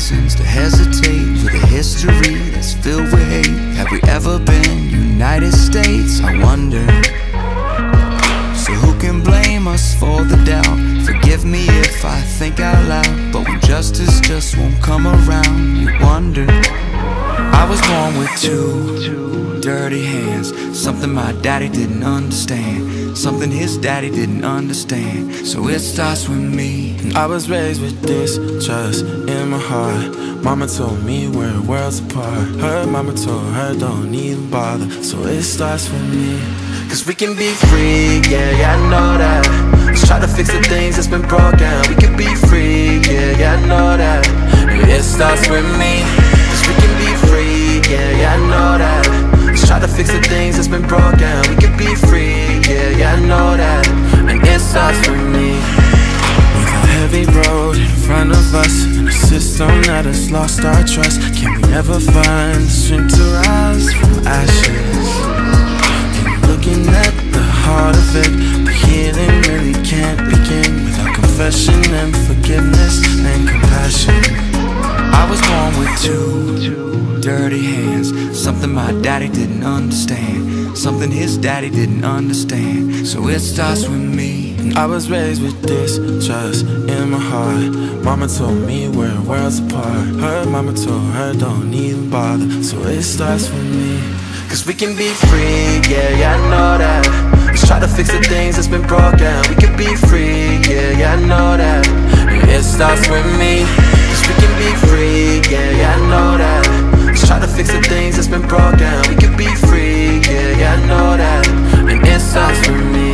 reasons to hesitate with a history that's filled with hate. Have we ever been United States? I wonder. So who can blame us for the doubt? Forgive me if I think out loud, but when justice just won't come around, you wonder. I was born with two dirty hands, something my daddy didn't understand, something his daddy didn't understand. So it starts with me. I was raised with distrust in my heart. Mama told me we're worlds apart. Her mama told her don't even bother. So it starts with me. Cause we can be free, yeah, I know that. Let's try to fix the things that's been broken. We can be free, yeah, I know that. It starts with me. Cause we can be free, yeah, I know that. Let's try to fix the things that's been broken. We can be free, yeah, I know that. And it starts with me. With a heavy road in front of us, and a system that has lost our trust, can we never find the strength to rise from ashes? Looking at the heart of it, but healing really can't begin without confession and forgiveness and compassion. I was born with two dirty hands, something my daddy didn't understand, something his daddy didn't understand. So it starts with me. I was raised with distrust in my heart. Mama told me we're worlds apart. Her mama told her don't even bother. So it starts with me. Cause we can be free, yeah, I know that. Let's try to fix the things that's been broken. We can be free, yeah, I know that. It starts with me. Cause we can be free, yeah, I know that. Let's try to fix the things that's been broken. We can be free, yeah, I know that. And it starts with me.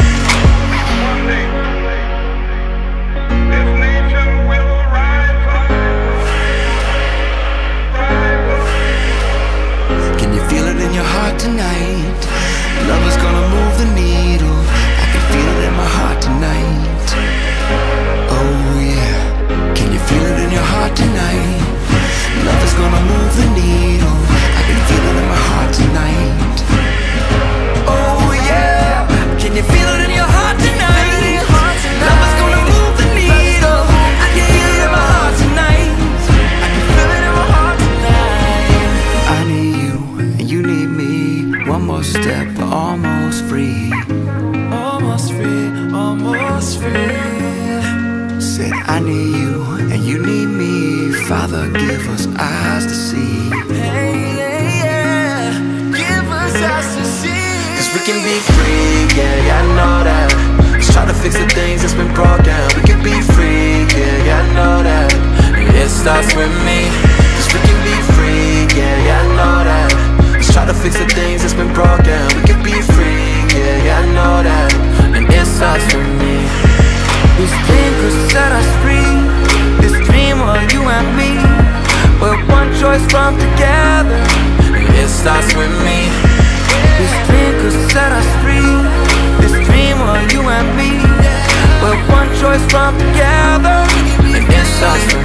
Tonight, love is gonna move the needle. I can feel it in my heart tonight. Oh yeah, can you feel it in your heart tonight? Love is gonna move the needle. I can feel it in my heart tonight. Oh yeah, can you feel it in your heart tonight? Love is gonna move the needle. I can feel it in my heart tonight. I can feel it in my heart tonight. I need you and you need me. One more step, we're almost free. Almost free, almost free. Said I need you and you need me. Father, give us eyes to see. Hey, yeah, yeah. Give us eyes to see. Cause we can be free, yeah, I know that. Let's try to fix the things that's been broken. We can be free, yeah, I know that. It starts with me. Cause we can be free, yeah, I know that. Try to fix the things that's been broken. We can be free, yeah, I know that. And it starts with me. This dream could set us free. This dream of you and me. We're one choice from together. And it starts with me. This dream could set us free. This dream of you and me. We're one choice from together. And it starts with me.